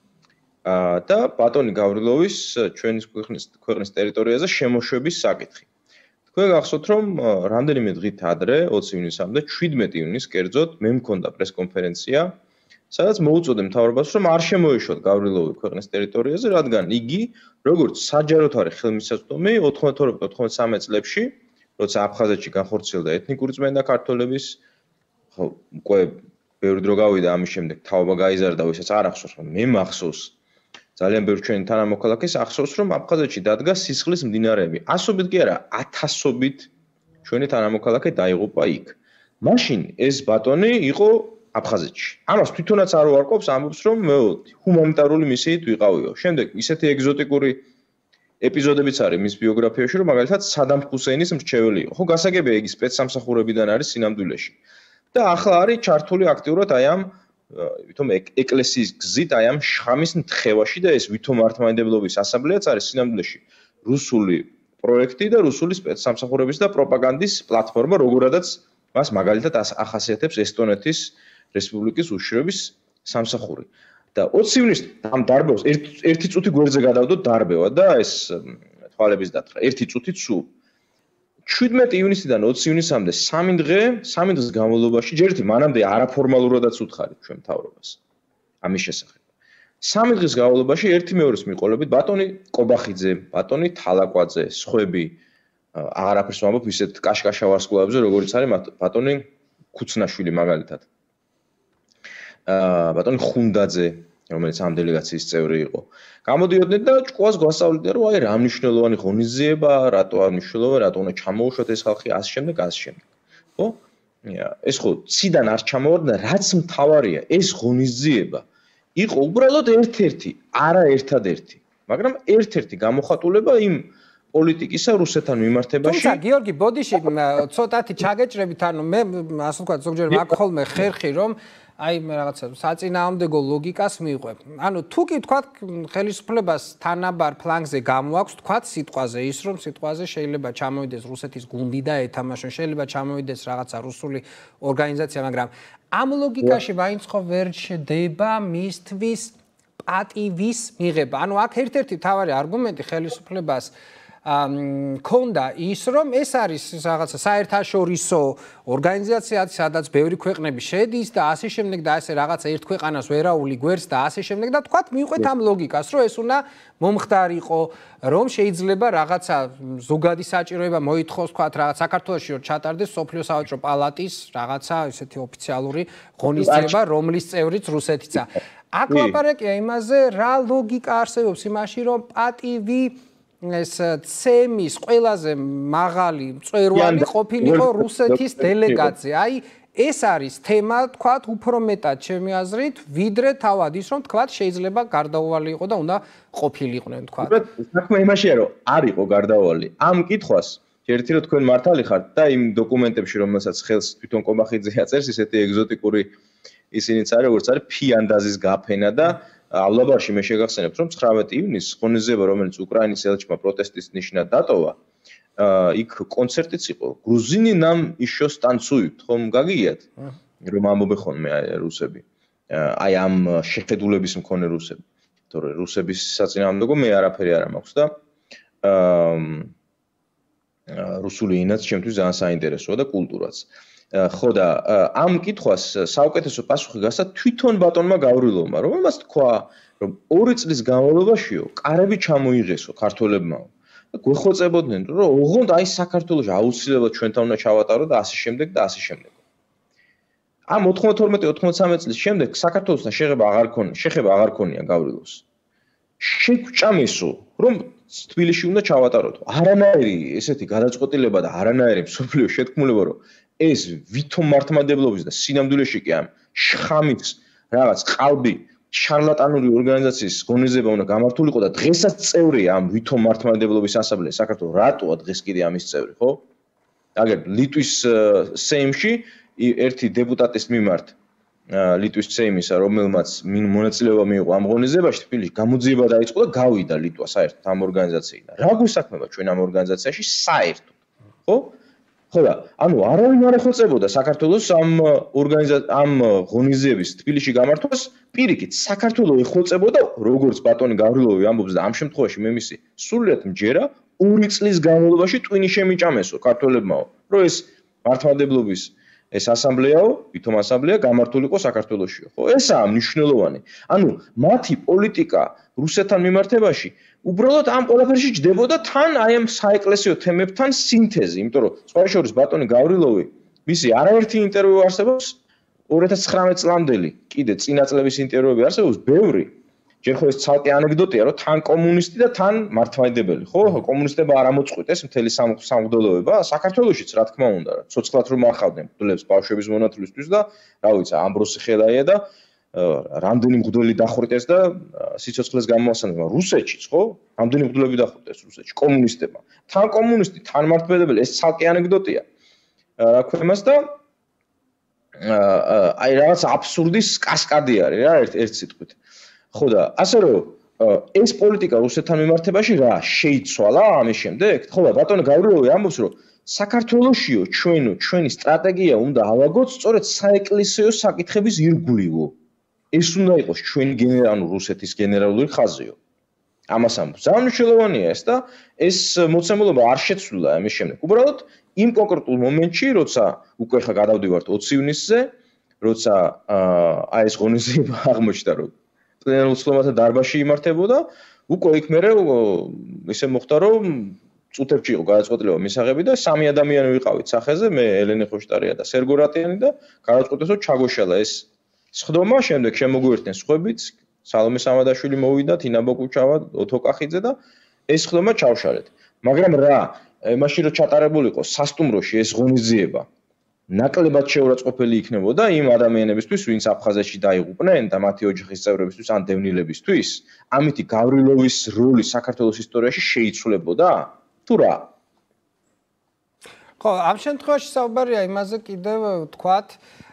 და ბატონი გავრილოვის ჩვენი ქვეყნის ტერიტორიაზე შემოშვების საკითხი. თქვენ გახსოვთ რომ რამდენიმე დღით ადრე 20 ივნისამდე 17 ივნისს კერძოდ მე მქონდა პრესკონფერენცია სადაც მოუწოდე მთავრობას, რომ არ შემოეშვათ გავრილოვი ქვეყნის ტერიტორიაზე, რადგან იგი, როგორც საჯაროდ არის ხელმისაწვდომი 92-93 წლებში, როცა აფხაზეთში განხორციელდა ეთნიკური წმენდა ქართველების, ხო, უკვე ბევრი დრო გავიდა ამის შემდეგ თაობა გაიზარდა, ვისაც არ ახსოვს, მე მახსოვს. ძალიან ბევრი ჩვენი თანამოქალაქეს ახსოვს, რომ აფხაზეთში დადგა სისხლის მდინარეები. ასობით კი არა, ათასობით ჩვენი თანამოქალაქე დაიღუპა იქ. მაშინ ეს ბატონი იყო აფხაზეთში. ამას თვითონაც არ უარყოფს, ამბობს, რომ ჰუმანიტარული მისიით ვიყავიო. შემდეგ ისეთი ეგზოტიკური ეპიზოდებიც არის მის ბიოგრაფიაში, რომ მაგალითად სადამ ჰუსეინის მრჩეველი იყო. ხო, გასაგებია, იგი სპეცსამსახურებიდან არის სინამდვილეში. და ახლა არის ჩართული აქტიურად აი ამ ვითომ ეკლესიის გზით აი ამ შხამის ნთხევაში და ეს ვითომ მართლმადიდებლობის ასამბლეაც არის სინამდვილეში რუსული პროექტი და რუსული სპეცსამსახურების და პროპაგანდის პლატფორმა, როგორადაც მას მაგალითად ახასიათებს ესტონეთის რესპუბლიკის უშიშროების სამსახური. და 20 ივნისს ამ დარბევს ერთი წუთი გვერდზე გადავდო დარბევა და ეს თვალების დათხრა. ერთი წუთით სულ 17 ივნისიდან 20 ივნისამდე 3 დღის განმავლობაში ჯერჯერობით მანამდე არაფორმალურადაც უთხარით ჩვენ მთავრობას ამის შესახებ. 3 დღის განმავლობაში ერთი მეორეს მიყოლებით ბატონი კობახიძე, ბატონი თალაკვაძე, სხვები აღარაფერს ვამბობ ისეთ კაშკაშა ვარსკვლავებზე, როგორც არის ბატონი ქუცნაშვილი მაგალითად. ბატონი ხუნდაძე, რომელიც ამ დელეგაციის წევრი იყო. გამოდიოდნენ და ჭკუას გვასწავლდნენ, რომ აი რა მნიშვნელოვანი ღონისძიება, რატო არ მნიშვნელოვანი, რატო უნდა ჩამოუშვათ ეს ხალხი ასე შემდეგ. ხო? ეს ხო ციდან არ ჩამოვარდა, რაც მთავარია, ეს ღონისძიება იყო უბრალოდ ერთ-ერთი, არა ერთადერთი, მაგრამ ერთ-ერთი გამოხატულება იმ პოლიტიკისა რუსეთთან მიმართებაში. თუმცა გიორგი, ბოდიში ცოტათი ჩაგეჭრებით, ანუ მე ასე ვთქვათ, ზოგჯერ მაქვს ხოლმე ხერხი, რომ აი რაღაცა საწინააღმდეგო ლოგიკას მივყვებ. ანუ თუ კი ვთქვათ, ხელისუფლებას თანაბარ ფლანგზე გამოაქვს ვთქვათ სიტყვაზე ის, რომ სიტყვაზე შეიძლება ჩამოვიდეს რუსეთის გუნდი და ეთამაშონ, შეიძლება ჩამოვიდეს რაღაცა რუსული ორგანიზაცია, მაგრამ ამ ლოგიკაში მაინც ხო ვერ შედება მისთვის პატივის მიღება. ანუ აქ ერთ-ერთი მთავარი არგუმენტი ხელისუფლებას ქონდა ის, რომ ეს არის რაღაცა საერთაშორისო ორგანიზაცია, სადაც ბევრი ქვეყნები შედის და ასე შემდეგ და ასე რაღაცა ერთ ქვეყანას ვერაული გვერდს და ასე შემდეგ და თქვათ მივყვეთ ამ ლოგიკას, რომ ეს უნდა მომხდარიყო, რომ შეიძლება რაღაცა ზოგადი საჭიროება მოითხოვს, თქვათ რაღაც საქართველოში რომ ჩატარდეს სოფლიო სავაჭრო პალატის რაღაცა ესეთი ოფიციალური ღონისძიება, რომლის წევრიც რუსეთიცა. აქ ლაპარაკია იმაზე, რა ლოგიკა არსებობს იმაში, რომ პატივი ეს ცემის ყველაზე მაღალი მწვერვალი ყოფილიყო რუსეთის დელეგაცია. აი ეს არის თემა, თქვათ, უფრო მეტად ჩემი აზრით, ვიდრე თავად ის, რომ თქვათ, შეიძლება გარდაუვალი იყო და უნდა ყოფილიყვნენ, თქვათ. საქმე იმაშია, რომ არ იყო გარდაუვალი. ამ კითხვას ერთი რომ თქვენ მართალი ხართ და იმ დოკუმენტებში, რომელსაც ხელს თვითონ კობახიძე აწერს, ისეთი ეგზოტიკური ისინიც არის, როგორც არის ფიანდაზის გაფენა და ავლაბარში მე შეგახსენებთ, რომ 19 ივნისს ღონისძიება, რომელიც უკრაინის ელჩმა პროტესტის ნიშნად დატოვა, იქ კონცერტიც იყო. გრუზინი ნამ იშო სტანცუით, ხომ გაგიგიათ? რომ ამბობენ ხოლმე რუსები. აი ამ შეხედულების მქონე რუსები. თორე რუსების საწინააღმდეგო მე არაფერი არ მაქვს და რუსული ენაც ჩემთვის ძალიან საინტერესოა და კულტურაც. ხო და ამ კითხვას საუკეთესო პასუხი გასცა თვითონ ბატონმა გავრილოვმა, რომელმაც თქვა, რომ 2 წლის განმავლობაშიო კარები ჩამოიღესო ქართველებმა. და გვეხოწებოდნენ, რომ ოღონდ აი საქართველოს აუცილებლად ჩვენთან უნდა ჩავატარო და ასე შემდეგ და ასე შემდეგ. ამ 92-93 წლის შემდეგ საქართველოსთან შეხება აღარ ქონია გავრილოვს. შეგვჭამესო, რომ თბილისში უნდა ჩავატაროთ. არანაირი ესეთი გადაწყვეტილება და არანაირი მსოფლიო შეთქმულება, რომ ეს ვითომ მართლმადიდებლობის და სინამდვილეში კი ამ შხამის რაღაც ყალბი შარლატანური ორგანიზაციის ღონისძიება უნდა გამართულიყო და დღესაც წევრია ამ ვითომ მართლმადიდებლობის ასამბლეის საქართველოს რატოა დღეს კიდე ამის წევრი, ხო? აგერ ლიტვის სეიმში ერთი დეპუტატის მიმართ ლიტვის სეიმისა, რომელმაც მონაწილეობა მიიღო ამ ღონისძიებაში, თბილისში გამოძიება დაიწყო და გავიდა ლიტვა საერთოდ ამ ორგანიზაციიდან. რა გვისაქმება ჩვენ ამ ორგანიზაციაში საერთოდ, ხო? ხო და ანუ არავინ არ ეხოცებოდა საქართველოს ამ ღონისძიების თბილისში გამართვას, პირიქით საქართველოს ეხოცებოდა, როგორც ბატონი გავრილოვი ამბობს და ამ შემთხვევაში მე მისი სრულიად მჯერა 2 წლის განმავლობაში ტვინი შემიჭამესო ქართველებმაო, რომ ეს მართლმადიდებლობის ეს ასამბლეაო, ვითომ ასამბლეა გამართულიყო საქართველოსშიო, ხო? ესაა მნიშვნელოვანი. ანუ მათი პოლიტიკა რუსეთთან მიმართებაში უბრალოდ ამ ყველაფერში ჯდებოდა თან აი ამ საეკლესიო თემებთან სინთეზი, იმიტომ რომ სხვა შორის ბატონი გავრილოვი მისი არაერთი ინტერვიუ არსებობს 2019 წლამდელი, კიდე წინა წლების ინტერვიუები არსებობს ბევრი. ჯერ ხო ეს ცალკე ანეკდოტია, რომ თან კომუნისტი და თან მართლმადიდებელი, ხო? კომუნისტებმა არ ამოწყვიტეს მთელი სამღვდელოება, საქართველოშიც რა თქმა უნდა, ცოცხლად რომ ახავდნენ მღვდლებს ბავშვების მონათლისთვის და რა ვიცი, ამბროსი ხელაია და რამდენი მღვდელი დახვრიტეს და სიცოცხლეს გამოასწორებენ რუსეთშიც, ხო? რამდენი მღვდლები დახვრიტეს რუსეთში კომუნისტებმა. თან კომუნისტი, თან მართლმადიდებელი, ეს ცალკე ანეკდოტია. რა ქვია იმას და აი რაღაც აბსურდის კასკადი არის რა ერთ სიტყვით. ხო და ასე რომ ეს პოლიტიკა რუსეთთან მიმართებაში რა შეიცვალა ამის შემდეგ? ხო და ბატონი გავრილოვი ამბობს რომ საქართველოსიო ჩვენი სტრატეგია უნდა ავაგოთ სწორედ საეკლესიო საკითხების ირგვლივო. ეს უნდა იყოს ჩვენი რუსეთის გენერალური ხაზიო. ამას ამბობს. ძალიან მნიშვნელოვანია ეს და ეს მოცემულობა არ შეცვლილა ამის შემდეგ. უბრალოდ იმ კონკრეტულ მომენტში, როცა უკვე ხა გადავდივართ 20 ივნისზე, როცა აი ეს ღონისძიება აღმოჩნდა, რომ პლენარულ ცნობათა დარბაზში იმართებოდა, უკვე იქ მერე ისე მოხდა, რომ წუთებში იყო გადაწყვეტილება მისაღები და სამი ადამიანი ვიყავით სახეზე, მე ელენე ხოშტარია და სერგო რატიანი და გადაწყვეტეს, რომ ჩაგოშალა ეს სხდომა, შემდეგ შემოგვიერთდნენ სხვებიც, სალომე სამადაშვილი მოვიდა, თინა ბოკუჩავა, ოთო კახიძე და ეს სხდომა ჩავშალეთ. მაგრამ რა, მაშინ რომ ჩატარებულიყო სასტუმროში ეს ღონისძიება, ნაკლებად შეურაცხყოფელი იქნებოდა იმ ადამიანებისთვის, ვინც აფხაზეთში დაიღუპნენ და მათი ოჯახის წევრებისთვის ან დევნილებისთვის, ამითი გავრილოვის როლი საქართველოს ისტორიაში შეიცვლებოდა? თუ რა? ხო, ამ შემთხვევაში საუბარია იმაზე კიდევ ვთქვათ,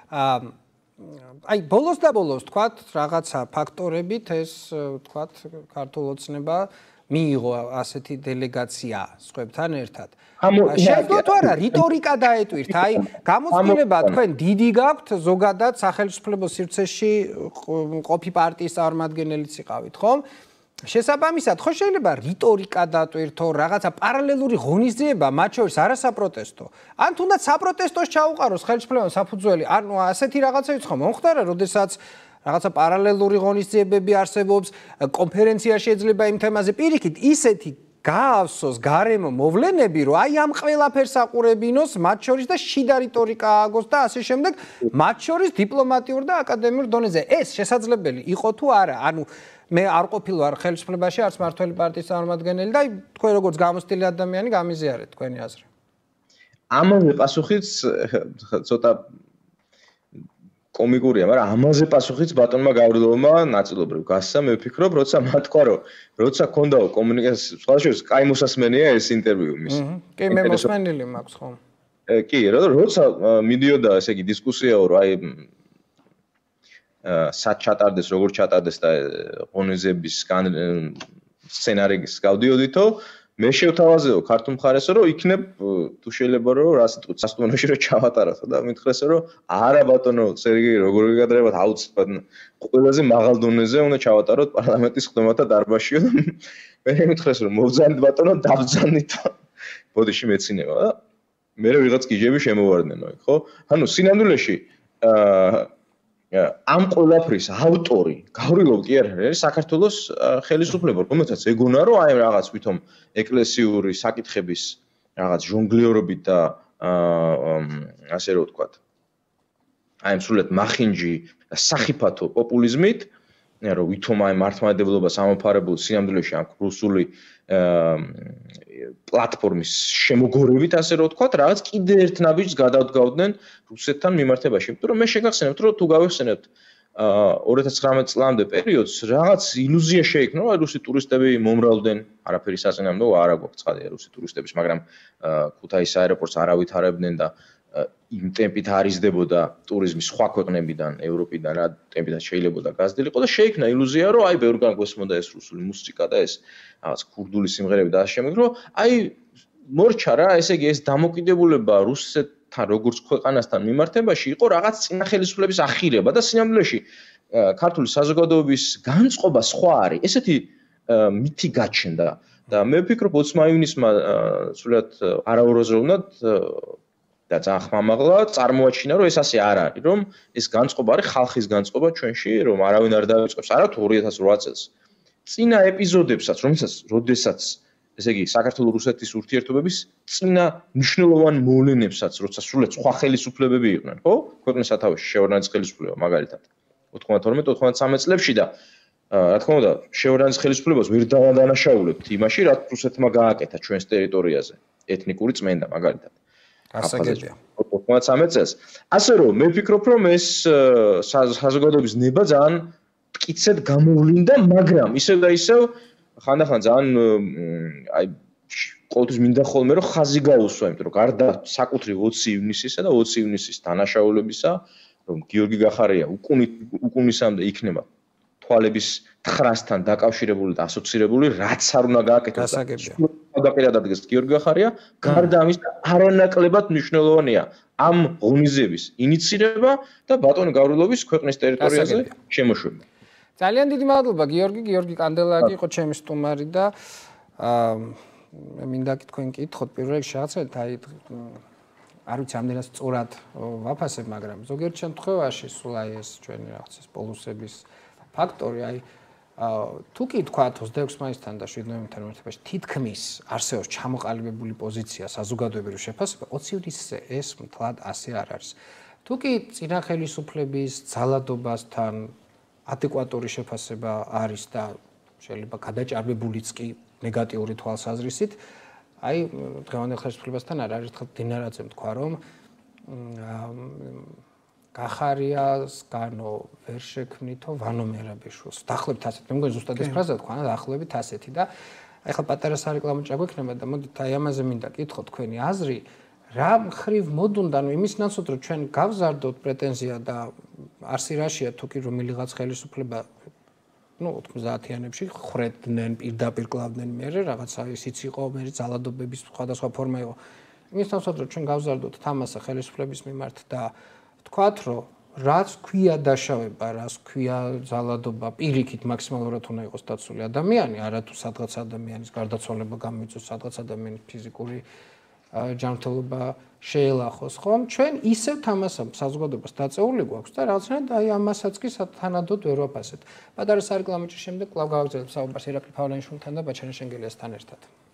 აი ბოლოს და ბოლოს ვთქვათ, რაღაცა ფაქტორებით ეს ვთქვათ, ქართულ ოცნება მიიღო ასეთი დელეგაცია სხვებთან ერთად. შეძლო თუ არა რიტორიკა დაეტვირთ, აი გამოწყინება თქვენ დიდი გაქვთ ზოგადად სახელმწიფო სივრცეში ყოფი პარტიის წარმომადგენელიც იყავით, ხომ? შესაბამისად, ხო შეიძლება რიტორიკა დატვირთო, რაღაცა პარალელური ღონისძიება, მათ შორის არასაპროტესტო. ან თუნდაც საპროტესტოს ჩაუყაროს ხელისუფლებამ საფუძველი, ანუ ასეთი რაღაცებიც ხომ მომხდარა, როდესაც რაღაცა პარალელური ღონისძიებები არსებობს, კონფერენცია შეიძლება იმ თემაზე პირიქით ისეთი გაავსოს გარემო მოვლენები, რომ აი ამ ყველაფერს აყურებინოს, მათ შორის და შიდა რიტორიკა ააგოს და ასე შემდეგ, მათ შორის დიპლომატიურ და აკადემიურ დონეზე. ეს შესაძლებელი იყო თუ არა? ანუ მე არ ყოფილვარ ხელისუფლებაში, არც მართველი პარტიის წარმომადგენელი და თქვენ როგორც გამოცდილი ადამიანი გამიზიარეთ თქვენი აზრი. ამაზე პასუხიც ცოტა კომიკურია, მაგრამ ამაზე პასუხიც ბატონმა გავრილოვმა ნაწილობრივ გასცა, მე ვფიქრობ, როცა მათქვა, რომ როცა ქონდაო კომუნიკაციის სხვა შორის კაი მოსასმენია ეს ინტერვიუ მის. კი, მე მოსმენილი მაქვს ხო? კი, როცა მიდიოდა ესე იგი დისკუსიაო, რომ აი სად ჩატარდეს, როგორ ჩატარდეს და ღონისძიების სცენარის გავდიოდითო, მე შევთავაზეო ქართულ მხარესო, რომ იქნებ თუ შეიძლება რომ რა სიტყვით სასტუმროში რომ ჩავატარათო და მითხრესო, რომ არა ბატონო, სერგეი, როგორ გიგადრებათ აუცილებლად ყველაზე მაღალ დონეზე უნდა ჩავატაროთ პარლამენტის ხდომათა დარბაზშიო და მე მითხრესო, რომ მოვძანით ბატონო, დავძანით. ბოდიში მეცინება და მე ვიღაც გიჟები შემოვარდნენო იქ, ხო? ანუ სინამდვილეში ამ ყველაფრის ავტორი გავრილოვ კი არ არის საქართველოს ხელისუფლება, რომელსაც ეგონა რომ აი რაღაც ვითომ ეკლესიური საკითხების რაღაც ჟონგლიორობით და ასე რომ ვთქვათ, აი სრულად მახინჯი და სახიფათო პოპულიზმით, რომ ვითომ აი მართლმადიდებლობას ამოფარებულ სინამდვილეში ამ რუსული პლატფორმის შემოგორებით, ასე რომ ვთქვათ, რაღაც კიდე ერთ ნაბიჯს გადავდგავდნენ რუსეთთან მიმართებაში. იმიტომ რომ მე შეგახსენებთ, რომ თუ გავიხსენებთ 2019 წლამდე პერიოდს, რაღაც ილუზია შეიქმნა, რომ რუსი ტურისტები მომრავლდნენ, არაფერი საწინააღმდეგო არ აქვს ცხადია რუსი ტურისტების, მაგრამ ქუთაისის აეროპორტს არ ავითარებდნენ და იმ ტემპით არიზდებოდა ტურიზმი სხვა ქვეყნებიდან, ევროპიდან რა ტემპით შეიძლებოდა გაზრდილიყო და შეიქმნა ილუზია, რომ აი ბევრგან გვესმოდა ეს რუსული მუსიკა და ეს რაღაც ქურდული სიმღერები და ასე შემდეგ, რომ აი მორჩა რა, ესე იგი ეს დამოკიდებულება რუსეთთან როგორც ქვეყანასთან მიმართებაში იყო რაღაც წინა ხელისუფლების ახირება და სინამდვილეში ქართული საზოგადოების განწყობა სხვა არის. ესეთი მითი გაჩნდა და მე ვფიქრობ 20 ივნისმა სულად არაუროზროვნად და ძალიან ხმამაღლა წარმოაჩინა, რომ ეს ასე არ არის, რომ ეს განწყობა არის ხალხის განწყობა ჩვენში, რომ არავინ არ დავიწყებს, არა თუ 2008 წელს. წინა ეპიზოდებსაც, როდესაც ესე იგი საქართველოს რუსეთის ურთიერთობების წინა მნიშვნელოვან მოვლენებსაც, როცა სრულად სხვა ხელისუფლებები იყვნენ, ხო? ქვეყნის სათავეში შევარდნაძის ხელისუფლება მაგალითად 92-93 წლებში და რა თქმა უნდა, შევარდნაძის ხელისუფლებას ვერ დავადანაშაულებთ იმაში, რაც რუსეთმა გააკეთა ჩვენს ტერიტორიაზე, ეთნიკური წმენდა მაგალითად. გასაგებია. 93 წელს. ასე რომ მე ვფიქრობ, რომ ეს საზოგადოების ნება ძალიან მტკიცედ გამოვლინდა, მაგრამ ისევ და ისევ ხანდახან ძალიან აი ყოველთვის მინდა ხოლმე რომ ხაზი გაუსვა, იმიტომ რომ გარდა საკუთრივ 20 ივნისისა და 20 ივნისის დანაშაულებისა, რომ გიორგი გახარია უკუნისამდე იქნება თვალების თხრასთან დაკავშირებული და ასოცირებული, რაც არ უნდა გააკეთოს. გასაგებია. დაპირადადგეს გიორგი გახარია, გარდა ამის არანაკლებად მნიშვნელოვანია ამ ღონისძიების ინიცირება და ბატონი გავრილოვის ქვეყნის ტერიტორიაზე შემოშვება. ძალიან დიდი მადლობა გიორგი კანდელაკი იყო ჩემი სტუმარი და მე მინდა თქვენ კითხოთ პირველ რიგში რაღაცა აი არ ვიცი ამდენად სწორად ვაფასებ, მაგრამ ზოგიერთ შემთხვევაში სულ აი ეს ჩვენი რაღაც ეს პოლუსების ფაქტორი აი თუ კი თქვა 26 მაისთან და 7 ნოემბერთან მიმართებაში თითქმის არსებობს ჩამოყალიბებული პოზიცია საზოგადოებრივ შეფასება 20 ივნისზე ეს მთლად ასე არ არის. თუ კი წინა ხელისუფლების ძალადობასთან ადეკვატური შეფასება არის და შეიძლება გადაჭარბებულიც კი ნეგატიური თვალსაზრისით, აი დღევანდელ ხელისუფლებასთან არაერთხელ დინარაძემ თქვა, რომ გახარიას განო ვერ შექმნითო ვანო მერაბეშვილს. დაახლოებით ასეთ. მე მგონი ზუსტად ეს ფრაზა თქვა, დაახლოებით ასეთი და აი ხა პატარა სარეკლამო ჭაგვექნება და მოდით აი ამაზე მინდა კითხოთ თქვენი აზრი, რა მხრივ მოდუნდა, ნუ იმის ნაცვლად რომ ჩვენ გავზარდოთ პრეტენზია და არსი რაშია თუ კი რომელიღაც ხელისუფლება ну 90-იანებში ხრედნენ პირდაპირ კლავდნენ მერე რაღაცა ისიც იყო მე ძალადობების სხვადასხვა ფორმა იყო. იმის ნაცვლად რომ ჩვენ გავზარდოთ თამასა ხელისუფლების მიმართ და თქვათ რომ რაც ქვია დაშავება, რაც ქვია ძალადობა, პირიქით მაქსიმალურად უნდა იყოს დაცული ადამიანი, არა თუ სადღაც ადამიანის გარდაცვალება გამოიწვევს, სადღაც ადამიანის ფიზიკური ჯანმრთელობა შეელახოს, ხომ? ჩვენ ისევ თამასა საზოგადოებას დაწეული გვაქვს და რაღაცნაირად აი ამასაც კი თანადოდ ვერ ვაფასებთ. პატარა სარეკლამო ჭრის შემდეგ კვლავ გავაგრძელებთ საუბარს ირაკლი ფავლენიშვილთან და ბაჩანა შენგელიასთან ერთად.